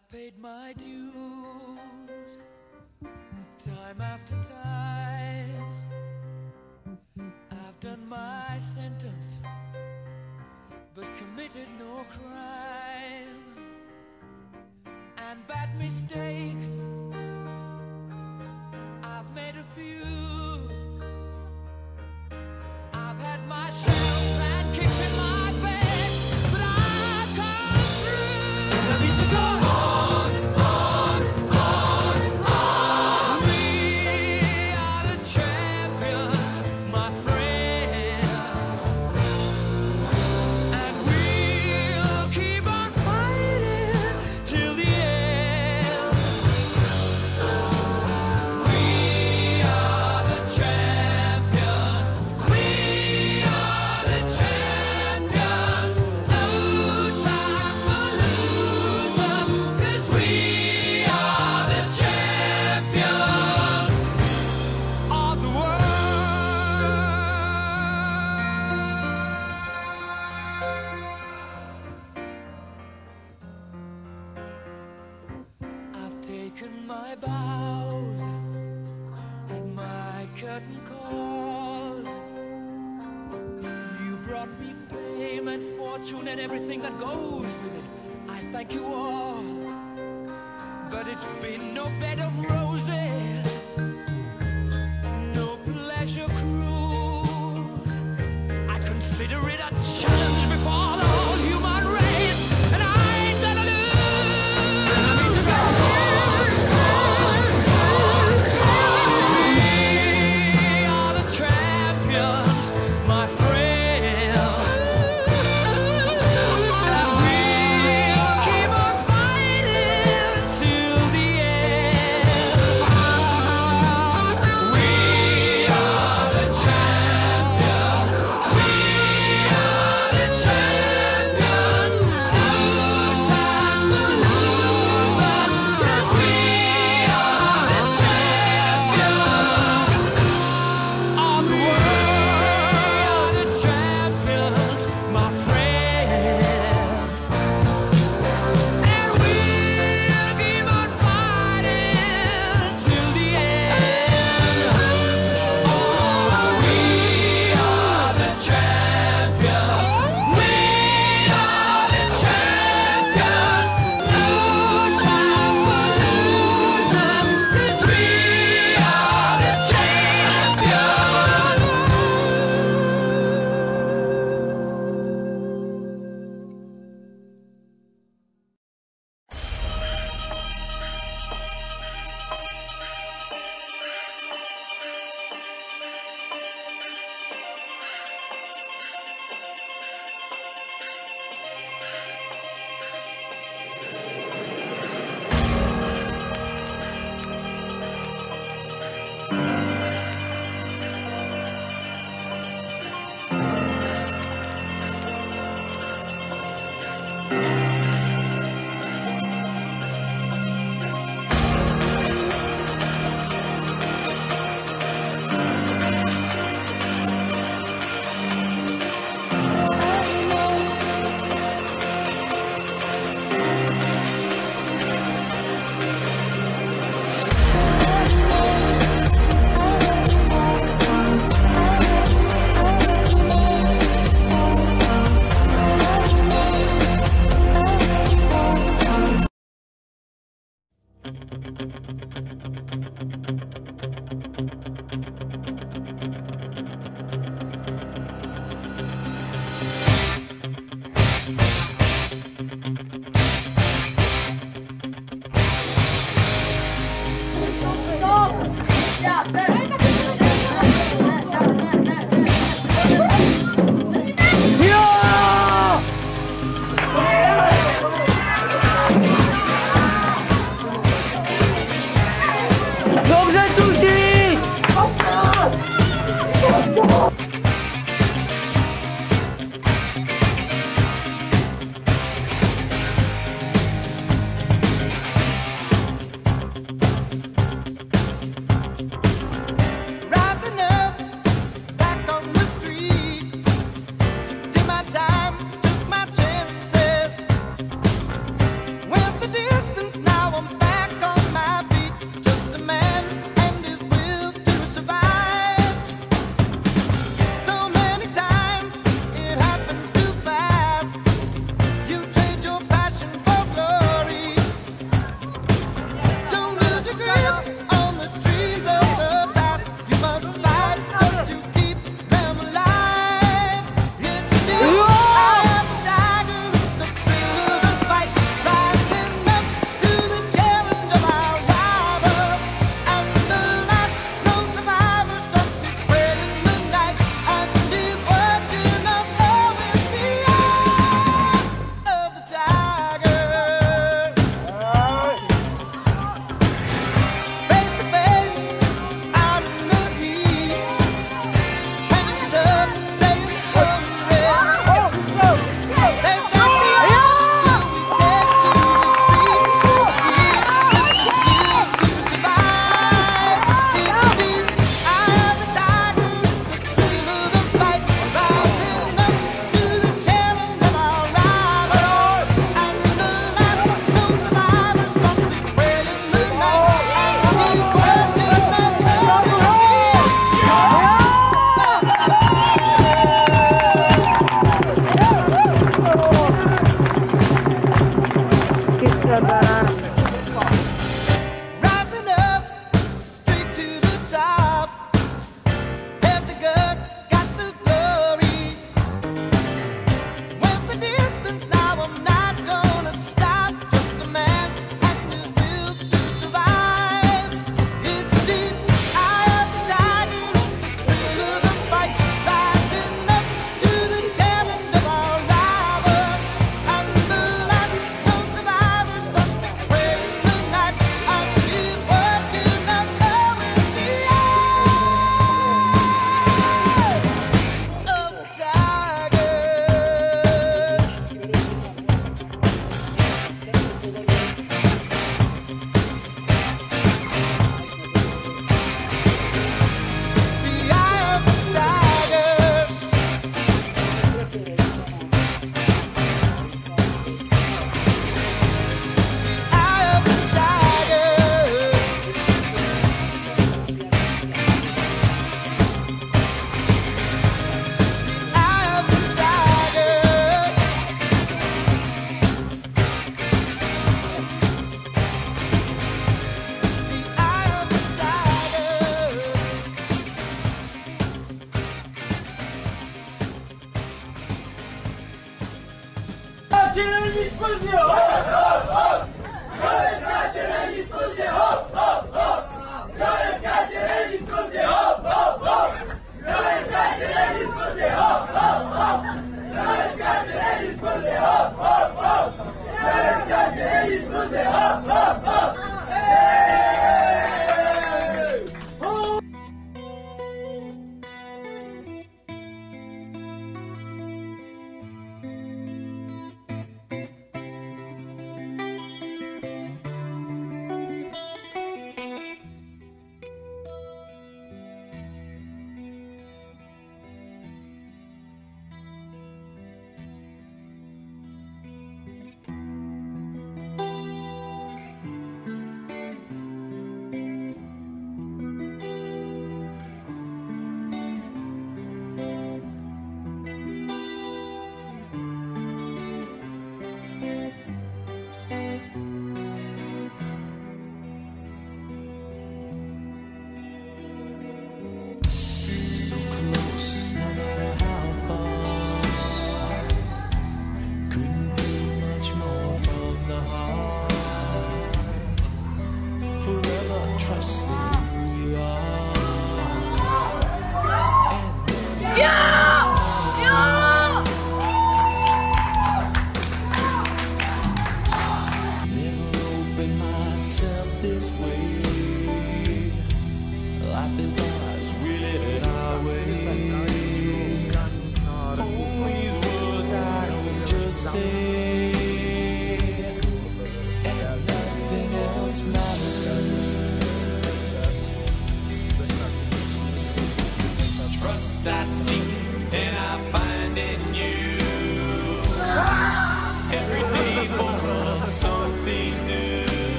I've paid my dues, time after time. I've done my sentence, but committed no crime. And bad mistakes, I've made a few. I've had my shells and kicks in my face, but I've come through. I need to go on, on, on, on. We are the champions, my friends, and we'll keep on fighting till the end. We are the champions. We are the champions. No time for losers, 'cause we are the champions of the world. I've taken my bows and my curtain calls. You brought me fame and fortune and everything that goes with it. I thank you all, but it's been no bed of roses, no pleasure cruise. I consider it a challenge before the whole human race, and I ain't gonna lose. I need to go on, on, on, on. We are the champions, my friends, and we'll keep on fighting till the end. We are the champions. We are the champions. No time for losers, 'cause we are the champions of the world. The champions, my friends, and we'll keep on fighting till the end. Oh, we are the champions. We are the champions. No time for losers, 'cause we are the champions. tebe.